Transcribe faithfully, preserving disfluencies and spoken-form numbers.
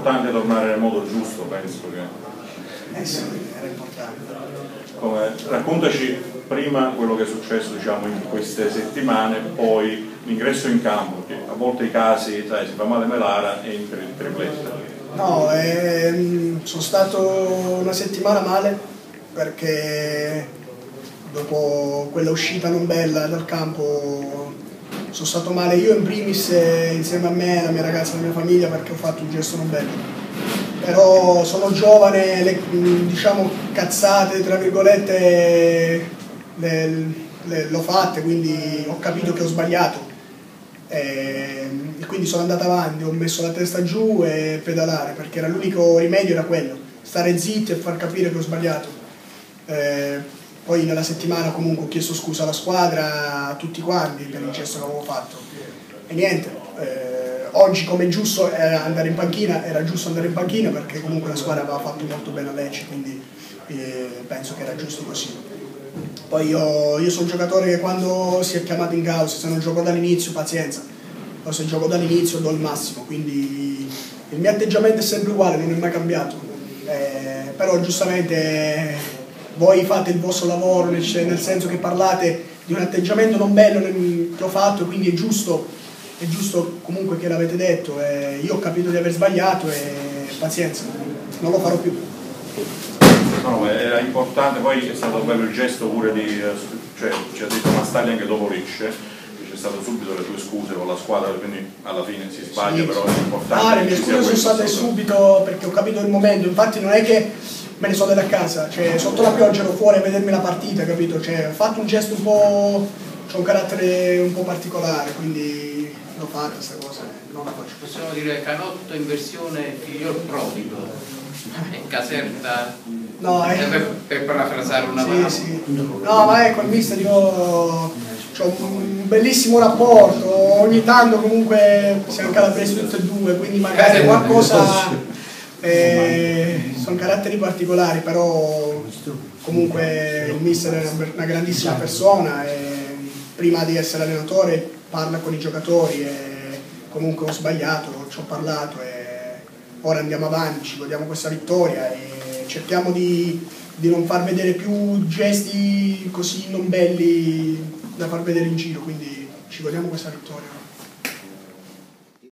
importante tornare nel modo giusto, penso che... Eh sì, era importante. Come, raccontaci prima quello che è successo, diciamo, in queste settimane, poi l'ingresso in campo, che a volte i casi, sai, si fa male Melara e entra il tripletta. No, ehm, sono stato una settimana male perché dopo quella uscita non bella dal campo sono stato male io in primis eh, insieme a me, la mia ragazza e la mia famiglia, perché ho fatto un gesto non bello. Però sono giovane, le, diciamo cazzate tra virgolette le, le, l'ho fatte, quindi ho capito che ho sbagliato. E quindi sono andato avanti, ho messo la testa giù e pedalare, perché era l'unico rimedio, era quello, stare zitti e far capire che ho sbagliato. Eh, poi nella settimana comunque ho chiesto scusa alla squadra, a tutti quanti per il gesto che avevo fatto e niente, eh, oggi come giusto era andare in panchina, era giusto andare in panchina perché comunque la squadra aveva fatto molto bene a Lecce, quindi eh, penso che era giusto così. Poi io, io sono un giocatore che quando si è chiamato in causa, se non gioco dall'inizio, pazienza, o se gioco dall'inizio do il massimo, quindi il mio atteggiamento è sempre uguale, non è mai cambiato. Eh, però giustamente voi fate il vostro lavoro, nel senso che parlate di un atteggiamento non bello che ho fatto, quindi è giusto, è giusto comunque che l'avete detto. Eh, io ho capito di aver sbagliato e pazienza, non lo farò più. No, era importante, poi è stato bello il gesto pure di, cioè ci ha detto Mastalli anche dopo Lecce, c'è stato subito le tue scuse con la squadra, quindi alla fine si sbaglia, sì, però è importante. Ah, le mie scuse sono state subito perché ho capito il momento, infatti non è che me ne sono andato a casa, cioè sotto la pioggia ero fuori a vedermi la partita, capito? Cioè ho fatto un gesto un po', c'ho un carattere un po' particolare, quindi l'ho fatta questa cosa, non la faccio. Possiamo dire Canotto in versione figliol prodigo. E Caserta, no, eh. per, per parafrasare una parola. Sì, sì. No, ma ecco, il mister, io ho un bellissimo rapporto, ogni tanto comunque siamo calabresi tutti e due, quindi magari qualcosa, eh, sono caratteri particolari, però comunque il mister è una grandissima persona e prima di essere allenatore parla con i giocatori e comunque ho sbagliato, ci ho parlato e ora andiamo avanti, ci godiamo questa vittoria e cerchiamo di, di non far vedere più gesti così non belli da far vedere in giro, quindi ci godiamo questa vittoria.